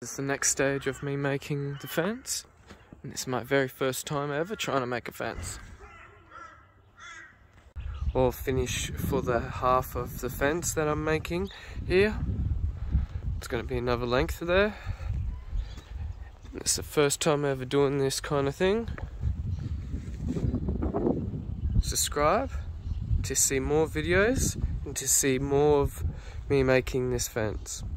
This is the next stage of me making the fence, and this is my very first time ever trying to make a fence. All finish for the half of the fence that I'm making here. It's going to be another length there. It's the first time ever doing this kind of thing. Subscribe to see more videos and to see more of me making this fence.